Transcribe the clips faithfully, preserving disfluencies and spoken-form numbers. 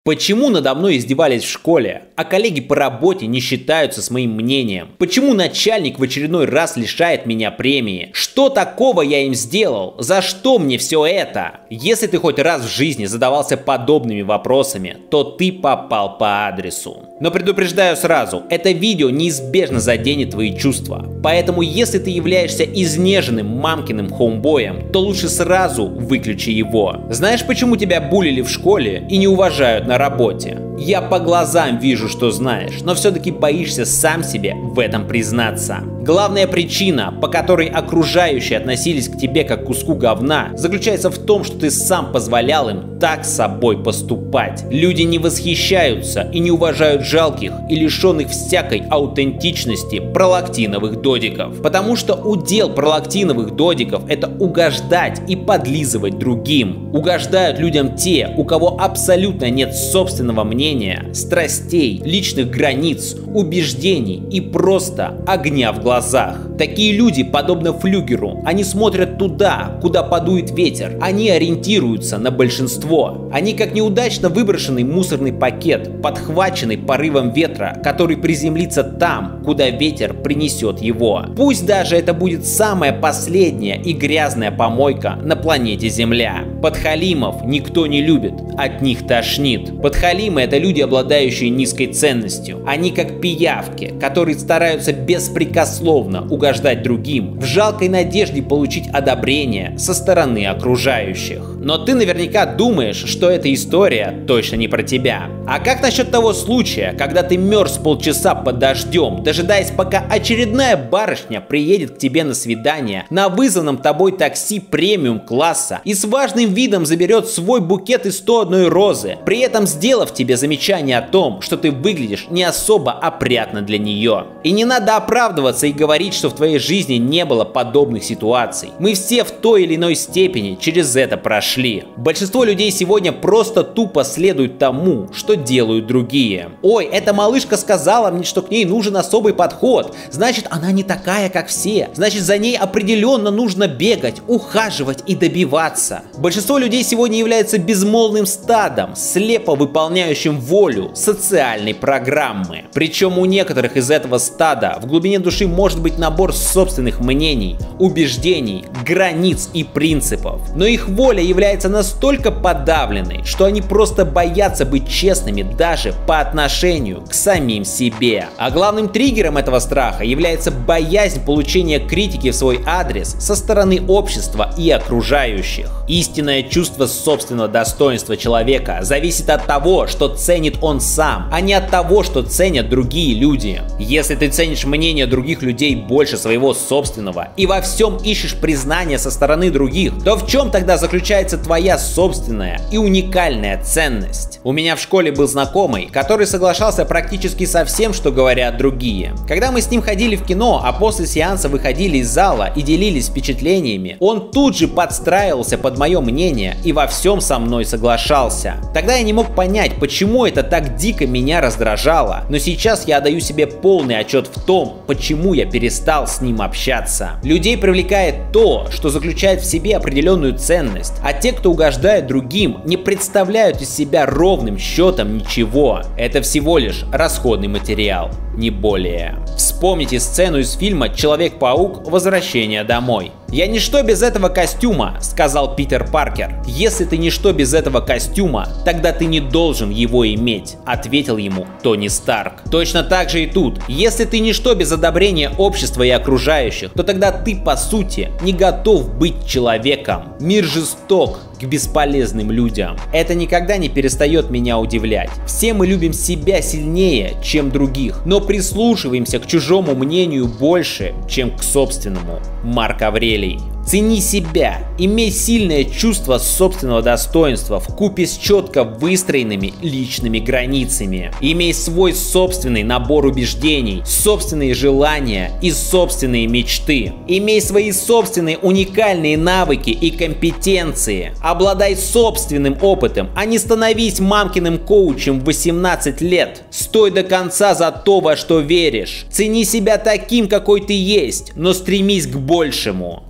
Почему надо мной издевались в школе, а коллеги по работе не считаются с моим мнением? Почему начальник в очередной раз лишает меня премии? Что такого я им сделал? За что мне все это? Если ты хоть раз в жизни задавался подобными вопросами, то ты попал по адресу. Но предупреждаю сразу, это видео неизбежно заденет твои чувства. Поэтому если ты являешься изнеженным мамкиным хоумбоем, то лучше сразу выключи его. Знаешь, почему тебя булили в школе и не уважают на работе? Я по глазам вижу, что знаешь, но все-таки боишься сам себе в этом признаться. Главная причина, по которой окружающие относились к тебе как к куску говна, заключается в том, что ты сам позволял им так с собой поступать. Люди не восхищаются и не уважают жалких и лишенных всякой аутентичности пролактиновых додиков. Потому что удел пролактиновых додиков — это угождать и подлизывать другим. Угождают людям те, у кого абсолютно нет собственного мнения, страстей, личных границ, убеждений и просто огня в глазах. Такие люди, подобно флюгеру, они смотрят туда, куда подует ветер. Они ориентируются на большинство. Они как неудачно выброшенный мусорный пакет, подхваченный порывом ветра, который приземлится там, куда ветер принесет его. Пусть даже это будет самая последняя и грязная помойка на планете Земля. Подхалимов никто не любит, от них тошнит. Подхалимы — это люди, обладающие низкой ценностью. Они как пиявки, которые стараются беспрекословно угождать другим, в жалкой надежде получить одобрение со стороны окружающих. Но ты наверняка думаешь, что эта история точно не про тебя. А как насчет того случая, когда ты мерз полчаса под дождем, дожидаясь, пока очередная барышня приедет к тебе на свидание на вызванном тобой такси премиум класса и с важным видом заберет свой букет из сто одной розы, при этом сделав тебе замечание о том, что ты выглядишь не особо опрятно для нее. И не надо оправдываться и говорить, что в твоей жизни не было подобных ситуаций. Мы все в той или иной степени через это прошли. Большинство людей сегодня просто тупо следуют тому, что делают другие. Ой, эта малышка сказала мне, что к ней нужен особый подход. Значит, она не такая, как все. Значит, за ней определенно нужно бегать, ухаживать и добиваться. Большинство людей сегодня является безмолвным стадом, слепо выполняющим волю социальной программы. Причем у некоторых из этого стада в глубине души может быть набор собственных мнений, убеждений, границ и принципов. Но их воля является настолько подавленной, что они просто боятся быть честными даже по отношению к самим себе. А главным триггером этого страха является боязнь получения критики в свой адрес со стороны общества и окружающих. Истинное чувство собственного достоинства человека зависит от того, что ценит он сам, а не от того, что ценят другие люди. Если ты ценишь мнение других людей больше своего собственного и во всем ищешь признания со стороны других, то в чем тогда заключается твоя собственная и уникальная ценность? У меня в школе был знакомый, который соглашался практически со всем, что говорят другие. Когда мы с ним ходили в кино, а после сеанса выходили из зала и делились впечатлениями, он тут же подстраивался под мое мнение и во всем со мной соглашался. Тогда я не мог понять, почему это так дико меня раздражало, но сейчас я отдаю себе полный отчет в том, почему я перестал с ним общаться. Людей привлекает то, что заключает в себе определенную ценность, а те, кто угождает другим, не представляют из себя ровным счетом ничего. Это всего лишь расходный материал, не более. Вспомните сцену из фильма «Человек-паук. Возвращение домой». «Я ничто без этого костюма», — сказал Питер Паркер. «Если ты ничто без этого костюма, тогда ты не должен его иметь», — ответил ему Тони Старк. Точно так же и тут. Если ты ничто без одобрения общества и окружающих, то тогда ты, по сути, не готов быть человеком. Мир жесток к бесполезным людям. Это никогда не перестает меня удивлять. Все мы любим себя сильнее, чем других, но прислушиваемся к чужому мнению больше, чем к собственному. Марк Аврелий. Цени себя, имей сильное чувство собственного достоинства вкупе с четко выстроенными личными границами. Имей свой собственный набор убеждений, собственные желания и собственные мечты. Имей свои собственные уникальные навыки и компетенции. Обладай собственным опытом, а не становись мамкиным коучем в восемнадцать лет. Стой до конца за то, во что веришь. Цени себя таким, какой ты есть, но стремись к большему. Никогда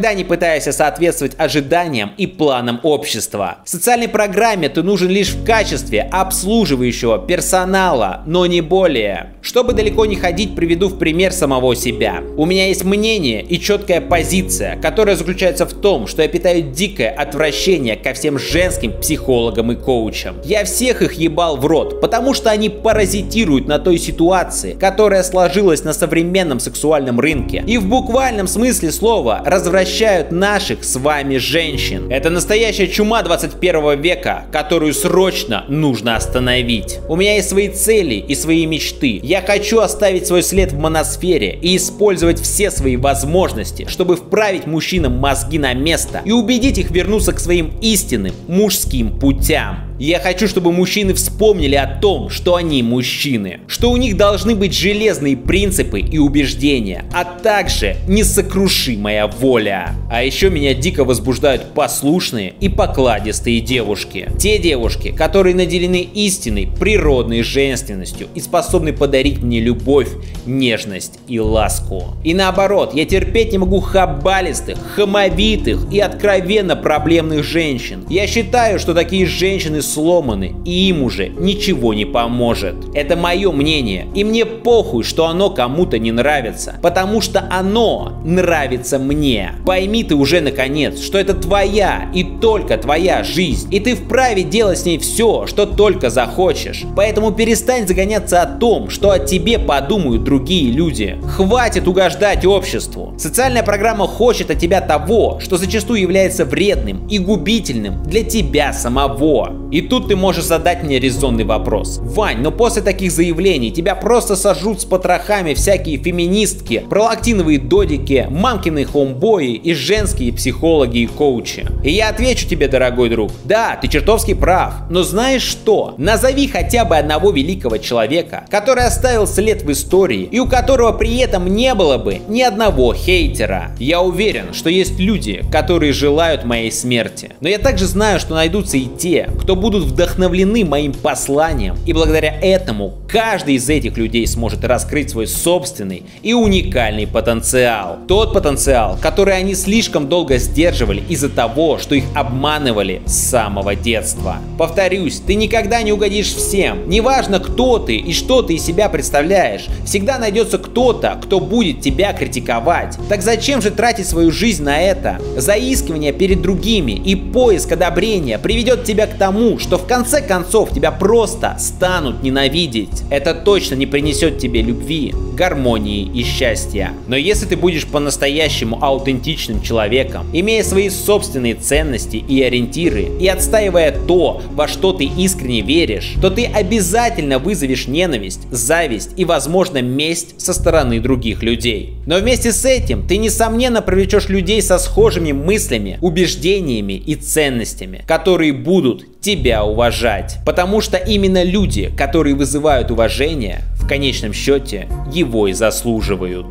никогда не пытаешься соответствовать ожиданиям и планам общества. В социальной программе ты нужен лишь в качестве обслуживающего персонала, но не более. Чтобы далеко не ходить, приведу в пример самого себя. У меня есть мнение и четкая позиция, которая заключается в том, что я питаю дикое отвращение ко всем женским психологам и коучам. Я всех их ебал в рот, потому что они паразитируют на той ситуации, которая сложилась на современном сексуальном рынке, и в буквальном смысле слова развращают наших с вами женщин. Это настоящая чума двадцать первого века, которую срочно нужно остановить. У меня есть свои цели и свои мечты. Я хочу оставить свой след в маносфере и использовать все свои возможности, чтобы вправить мужчинам мозги на место и убедить их вернуться к своим истинным мужским путям. Я хочу, чтобы мужчины вспомнили о том, что они мужчины, что у них должны быть железные принципы и убеждения, а также несокрушимая воля. А еще меня дико возбуждают послушные и покладистые девушки. Те девушки, которые наделены истинной природной женственностью и способны подарить мне любовь, нежность и ласку. И наоборот, я терпеть не могу хабалистых, хамовитых и откровенно проблемных женщин. Я считаю, что такие женщины сломаны, и им уже ничего не поможет. Это мое мнение, и мне похуй, что оно кому-то не нравится, потому что оно нравится мне. Пойми ты уже наконец, что это твоя и только твоя жизнь, и ты вправе делать с ней все, что только захочешь. Поэтому перестань загоняться о том, что о тебе подумают другие люди. Хватит угождать обществу. Социальная программа хочет от тебя того, что зачастую является вредным и губительным для тебя самого. И тут ты можешь задать мне резонный вопрос. Вань, но после таких заявлений тебя просто сожрут с потрохами всякие феминистки, пролактиновые додики, мамкины хоумбои и женские психологи и коучи. И я отвечу тебе, дорогой друг, да, ты чертовски прав, но знаешь что? Назови хотя бы одного великого человека, который оставил след в истории и у которого при этом не было бы ни одного хейтера. Я уверен, что есть люди, которые желают моей смерти, но я также знаю, что найдутся и те, кто будут вдохновлены моим посланием, и благодаря этому каждый из этих людей сможет раскрыть свой собственный и уникальный потенциал. Тот потенциал, который они слишком долго сдерживали из-за того, что их обманывали с самого детства. Повторюсь, ты никогда не угодишь всем. Неважно, кто ты и что ты из себя представляешь, всегда найдется кто-то, кто будет тебя критиковать. Так зачем же тратить свою жизнь на это? Заискивание перед другими и поиск одобрения приведет тебя к тому, что в конце концов тебя просто станут ненавидеть. Это точно не принесет тебе любви, гармонии и счастья. Но если ты будешь по-настоящему аутентичным человеком, имея свои собственные ценности и ориентиры, и отстаивая то, во что ты искренне веришь, то ты обязательно вызовешь ненависть, зависть и, возможно, месть со стороны других людей. Но вместе с этим ты, несомненно, привлечешь людей со схожими мыслями, убеждениями и ценностями, которые будут тебя уважать. Потому что именно люди, которые вызывают уважение, в конечном счете его и заслуживают.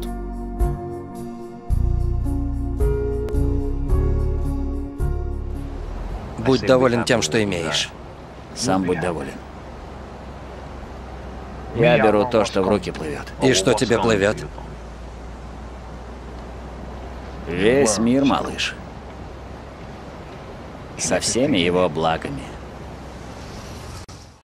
Будь доволен тем, что имеешь. Сам будь доволен. Я беру то, что в руки плывет. И что тебе плывет? Весь мир, малыш. Со всеми его благами.